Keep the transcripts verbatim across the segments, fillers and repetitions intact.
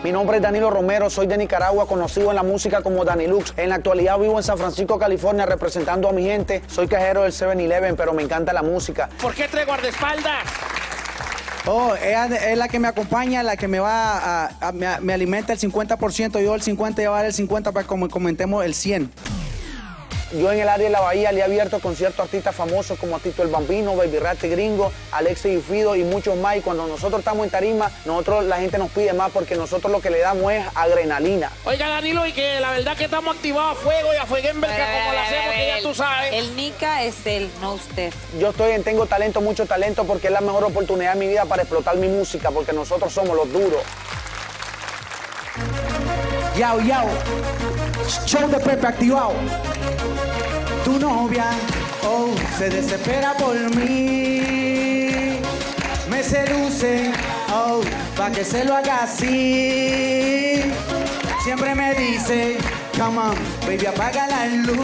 Mi nombre es Danilo Romero, soy de Nicaragua, conocido en la música como Danilux. En la actualidad vivo en San Francisco, California, representando a mi gente. Soy cajero del seven eleven, pero me encanta la música. ¿Por qué trae guardaespaldas? Oh, ella es la que me acompaña, la que me va a, a- me, me alimenta el cincuenta por ciento, yo el cincuenta y llevar el cincuenta para que comentemos el cien. Yo en el área de la Bahía le he abierto conciertos a artistas famosos como Tito el Bambino, Baby Rate Gringo, Alexis y Fido y muchos más. Y cuando nosotros estamos en tarima, nosotros la gente nos pide más porque nosotros lo que le damos es adrenalina. Oiga, Danilo, y que la verdad que estamos activados a fuego y a fueguenverga como lo hacemos, que ya tú sabes. El Nica es él, no usted. Yo estoy en Tengo Talento, mucho talento, porque es la mejor oportunidad de mi vida para explotar mi música, porque nosotros somos los duros. Yao, yao, show de Pepe activado. Tu novia, oh, se desespera por mí. Me seduce, oh, pa' que se lo haga así. Siempre me dice, come on, baby, apaga la luz.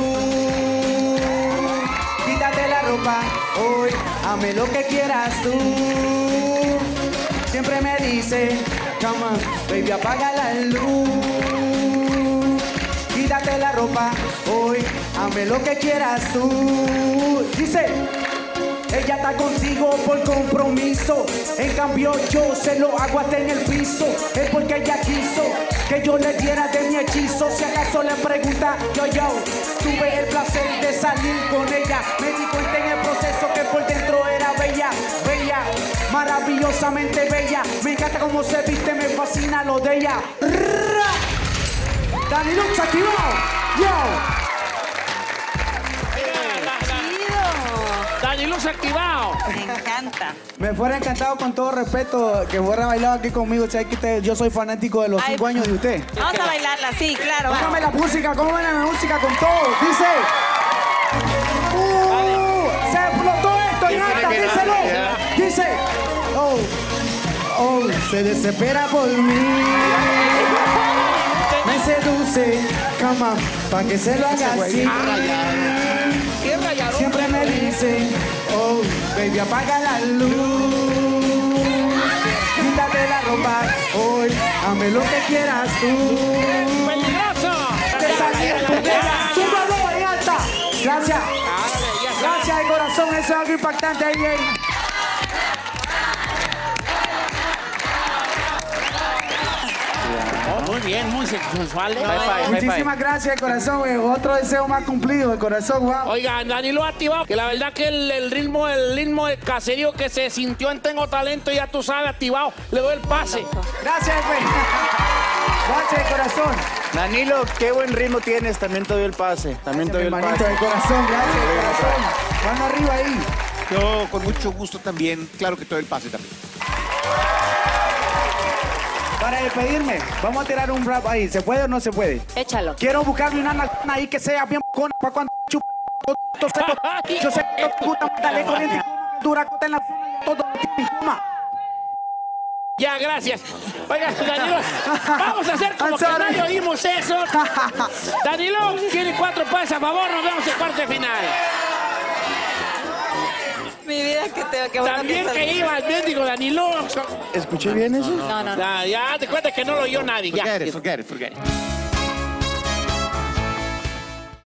Quítate la ropa, hoy, hazme lo que quieras tú. Siempre me dice, come on, baby, apaga la luz. Quítate la ropa, hoy, hazme lo que quieras tú. Dice, ella está contigo por compromiso. En cambio yo se lo hago hasta en el piso. Es porque ella quiso que yo le diera de mi hechizo. Si acaso le pregunta, yo, yo, tuve el placer de salir con ella. Me di cuenta en el proceso que por dentro era bella, bella, maravillosamente bella. Me encanta cómo se viste, me fascina lo de ella. Danilux activado. Yo. Danilux activado. Me encanta. Me fuera encantado, con todo respeto, que fuera bailado aquí conmigo. ¿Sabes que usted- yo soy fanático de los Ay, cinco años de usted? Vamos a bailarla, sí, claro. vamos. Póngame la música, póngame la música con todo. Dice. Uh, se explotó esto en alta, díselo. Dice. Oh, oh, se desespera por mí. Me seduce, cama, pa' que se lo haga así. Qué rayador. Siempre me dice, oh, baby, apaga la luz. Quítate la ropa, hoy, hazme lo que quieras tú. ¡Peligroso! Te salí en tu tela, súbalo en alta. Gracias, gracias de corazón, eso es algo impactante ahí. ahí. Muy bien, muy sensual. ¿eh? Muchísimas gracias de corazón, eh, otro deseo más cumplido de corazón, wow. Oiga, Danilo activado, que la verdad que el, el ritmo, el ritmo del caserío que se sintió en Tengo Talento, ya tú sabes, activado, le doy el pase. Gracias, güey. Gracias de corazón. Danilo, qué buen ritmo tienes, también te doy el pase. También te doy el Hermanito pase. de corazón, gracias de corazón. Mano arriba ahí. Yo con mucho gusto también, claro que todo el pase también. Para despedirme, vamos a tirar un rap ahí. ¿Se puede o no se puede? Échalo. Quiero buscarme una nalgona ahí que sea bien con para cuando chup todo seco. Yo sé que no te gusta, dale corriente dura en la todo fuma. Ya, gracias. Oiga, Danilo, vamos a hacer como I'm que sorry. nadie oímos eso. Danilo tiene cuatro pases a favor, nos vemos en cuarto de final. Mi vida, que te que bueno También que que iba el médico Danilo. ¿Escuché bien eso? No, no, no. Ya, ya te cuenta que no lo oyó nadie. Ya. Forget it, forget it, forget it.